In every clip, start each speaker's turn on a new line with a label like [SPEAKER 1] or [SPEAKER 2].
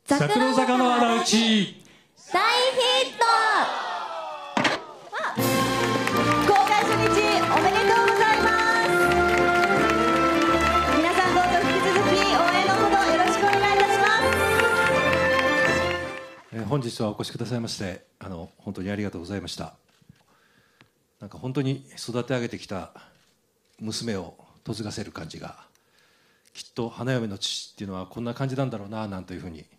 [SPEAKER 1] 桜坂の穴打ち
[SPEAKER 2] 大ヒット。公開初日おめでとうございます。皆さんどうぞ引き続き応援のほどよろしくお願いいたします。
[SPEAKER 1] 本日はお越しくださいまして本当にありがとうございました。なんか本当に育て上げてきた娘を嫁がせる感じが、きっと花嫁の父っていうのはこんな感じなんだろうななんというふうに、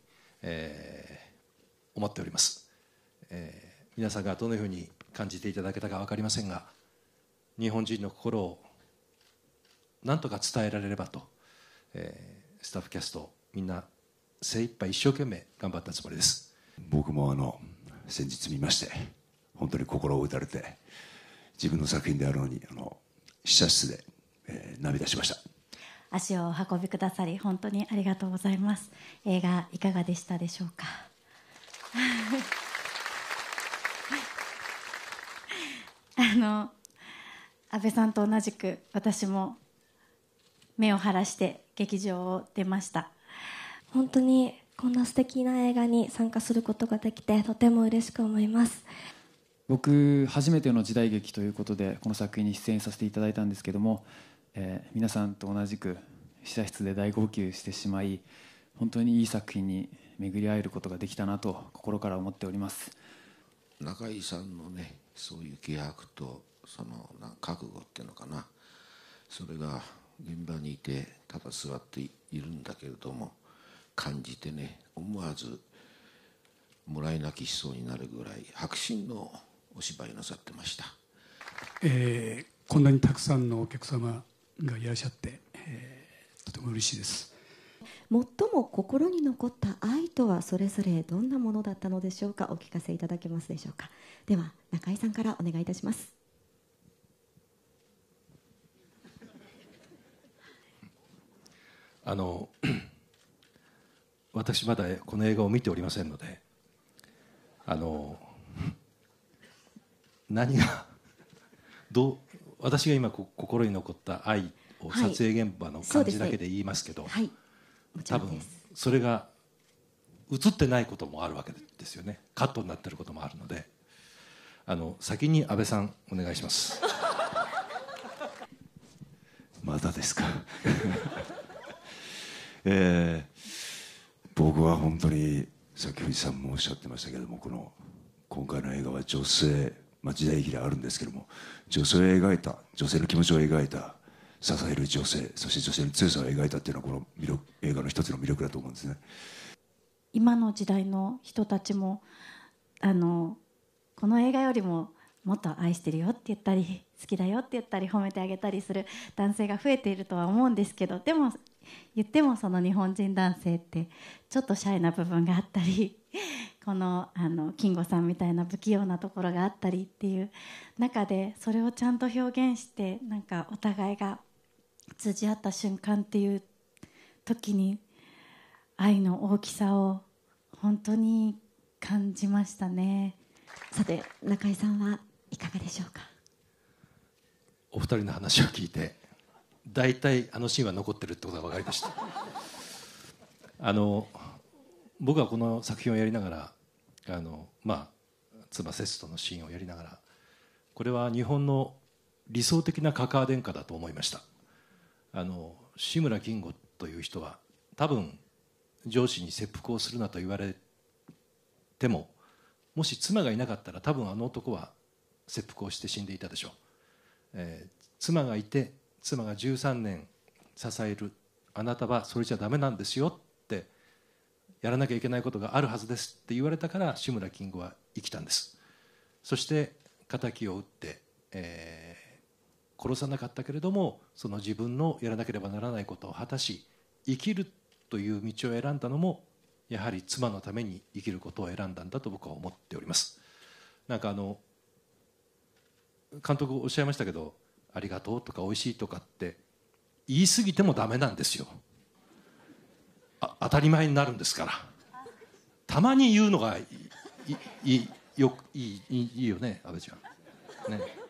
[SPEAKER 1] 思っております。皆さんがどのように感じていただけたか分かりませんが、日本人の心を何とか伝えられればと、スタッフキャストみんな精一杯一生懸命頑張ったつもりです。
[SPEAKER 3] 僕も先日見まして本当に心を打たれて、自分の作品であるのに試写室で、涙しました。
[SPEAKER 4] 足をお運びくださり本当にありがとうございます。映画いかがでしたでしょうか。安倍さんと同じく私も目を晴らして劇場を出ました。
[SPEAKER 5] 本当にこんな素敵な映画に参加することができてとても嬉しく思います。
[SPEAKER 6] 僕初めての時代劇ということでこの作品に出演させていただいたんですけども、皆さんと同じく試写室で大号泣してしまい、本当にいい作品に巡り合えることができたなと心から思っております。
[SPEAKER 7] 中井さんのね、そういう気迫とその覚悟っていうのかな、それが現場にいてただ座っているんだけれども感じてね、思わずもらい泣きしそうになるぐらい迫真のお芝居なさってました。
[SPEAKER 8] こんなにたくさんのお客様がいらっしゃって、とても嬉しいです。
[SPEAKER 2] 最も心に残った愛とはそれぞれどんなものだったのでしょうか。お聞かせいただけますでしょうか。では中井さんからお願いいたします。
[SPEAKER 1] 私まだこの映画を見ておりませんので、何が私が今心に残った愛を撮影現場の感じだけで言いますけど、多分それが映ってないこともあるわけですよね。カットになっていることもあるので、先に安倍さんお願いします。
[SPEAKER 3] まだですか。僕は本当にさっき藤さんもおっしゃってましたけども、今回の映画は女性、時代劇であるんですけども、女性の気持ちを描いた、支える女性、そして女性の強さを描いたっていうのはこの映画の一つの魅力だと思うんですね。
[SPEAKER 4] 今の時代の人たちもこの映画よりももっと愛してるよって言ったり好きだよって言ったり褒めてあげたりする男性が増えているとは思うんですけど、でも言ってもその日本人男性ってちょっとシャイな部分があったり、この金吾さんみたいな不器用なところがあったりっていう中で、それをちゃんと表現してなんかお互いが通じ合った瞬間っていう時に愛の大きさを本当に感じましたね。
[SPEAKER 2] さて中井さんはいかがでしょうか。
[SPEAKER 1] お二人の話を聞いて大体シーンは残ってるってことが分かりました。僕はこの作品をやりながら妻セスとのシーンをやりながら、これは日本の理想的なカカア殿下だと思いました。志村金吾という人は多分上司に切腹をするなと言われても、もし妻がいなかったら多分あの男は切腹をして死んでいたでしょう。妻がいて、妻が13年支えるあなたはそれじゃダメなんですよって、やらなきゃいけないことがあるはずですって言われたから志村金吾は生きたんです。そして仇を撃って、殺さなかったけれども、その自分のやらなければならないことを果たし生きるという道を選んだのも、やはり妻のために生きることを選んだんだと僕は思っております。なんか監督おっしゃいましたけど、ありがとうとかおいしいとかって言い過ぎてもダメなんですよ。当たり前になるんですから。たまに言うのがいいよね、安倍ちゃんね。